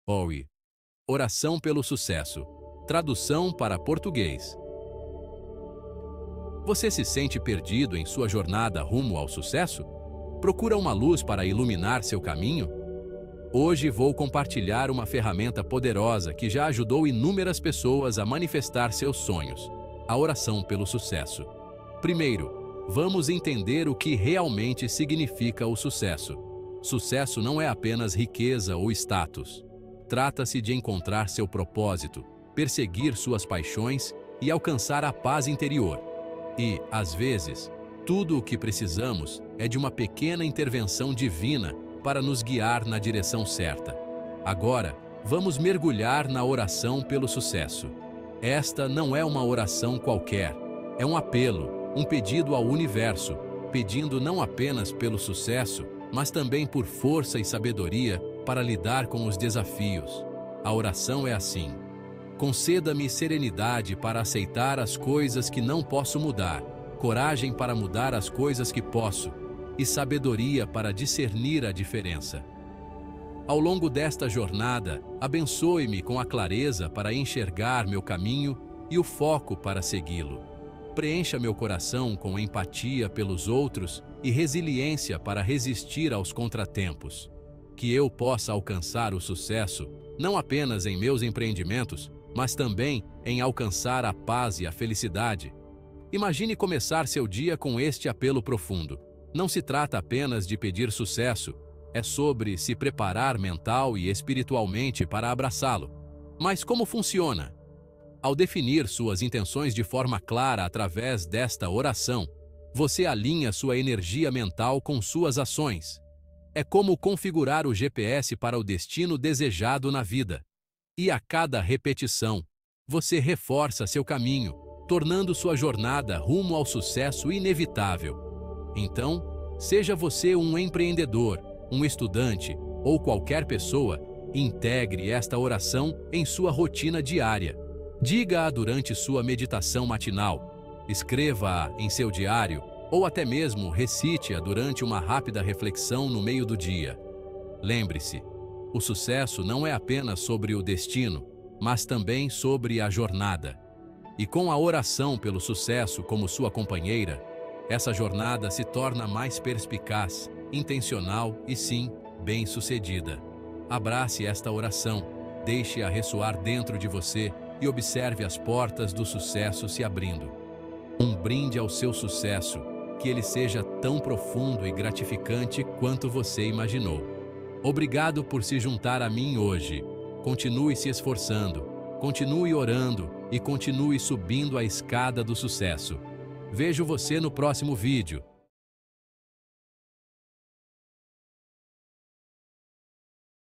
OI. Oração pelo sucesso. Tradução para português. Você se sente perdido em sua jornada rumo ao sucesso? Procura uma luz para iluminar seu caminho? Hoje vou compartilhar uma ferramenta poderosa que já ajudou inúmeras pessoas a manifestar seus sonhos: a oração pelo sucesso. Primeiro, vamos entender o que realmente significa o sucesso. Sucesso não é apenas riqueza ou status. Trata-se de encontrar seu propósito, perseguir suas paixões e alcançar a paz interior. E, às vezes, tudo o que precisamos é de uma pequena intervenção divina para nos guiar na direção certa. Agora, vamos mergulhar na oração pelo sucesso. Esta não é uma oração qualquer, é um apelo, um pedido ao universo, pedindo não apenas pelo sucesso, mas também por força e sabedoria para lidar com os desafios. A oração é assim: conceda-me serenidade para aceitar as coisas que não posso mudar, coragem para mudar as coisas que posso, e sabedoria para discernir a diferença. Ao longo desta jornada, abençoe-me com a clareza para enxergar meu caminho e o foco para segui-lo. Preencha meu coração com empatia pelos outros e resiliência para resistir aos contratempos. Que eu possa alcançar o sucesso, não apenas em meus empreendimentos, mas também em alcançar a paz e a felicidade. Imagine começar seu dia com este apelo profundo. Não se trata apenas de pedir sucesso, é sobre se preparar mental e espiritualmente para abraçá-lo. Mas como funciona? Ao definir suas intenções de forma clara através desta oração, você alinha sua energia mental com suas ações. É como configurar o GPS para o destino desejado na vida. E a cada repetição, você reforça seu caminho, tornando sua jornada rumo ao sucesso inevitável. Então, seja você um empreendedor, um estudante ou qualquer pessoa, integre esta oração em sua rotina diária. Diga-a durante sua meditação matinal, escreva-a em seu diário ou até mesmo recite-a durante uma rápida reflexão no meio do dia. Lembre-se, o sucesso não é apenas sobre o destino, mas também sobre a jornada. E com a oração pelo sucesso como sua companheira, essa jornada se torna mais perspicaz, intencional e, sim, bem-sucedida. Abrace esta oração, deixe-a ressoar dentro de você e observe as portas do sucesso se abrindo. Um brinde ao seu sucesso, que ele seja tão profundo e gratificante quanto você imaginou. Obrigado por se juntar a mim hoje. Continue se esforçando, continue orando e continue subindo a escada do sucesso. Vejo você no próximo vídeo.